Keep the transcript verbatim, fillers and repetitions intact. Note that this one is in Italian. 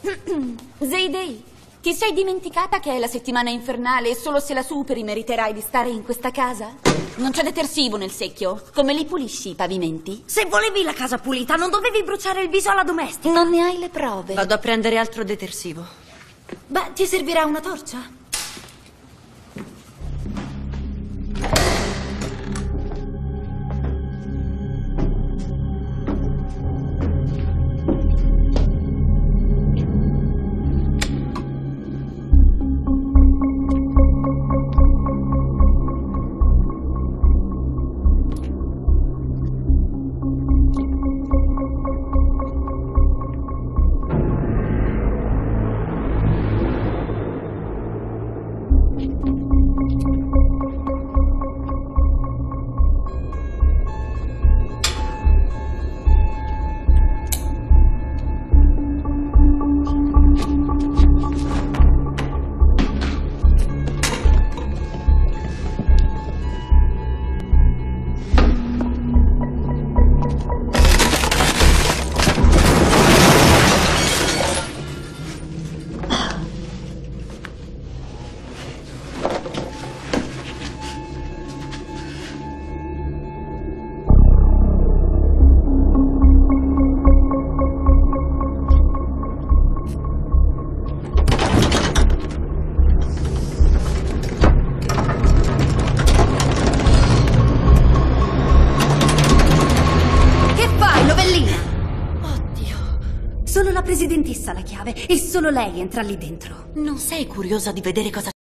Zeydei, ti sei dimenticata che è la settimana infernale e solo se la superi meriterai di stare in questa casa? Non c'è detersivo nel secchio. Come li pulisci i pavimenti? Se volevi la casa pulita, non dovevi bruciare il viso alla domestica. Non ne hai le prove. Vado a prendere altro detersivo. Beh, ti servirà una torcia? Solo la presidentessa ha la chiave e solo lei entra lì dentro. Non sei curiosa di vedere cosa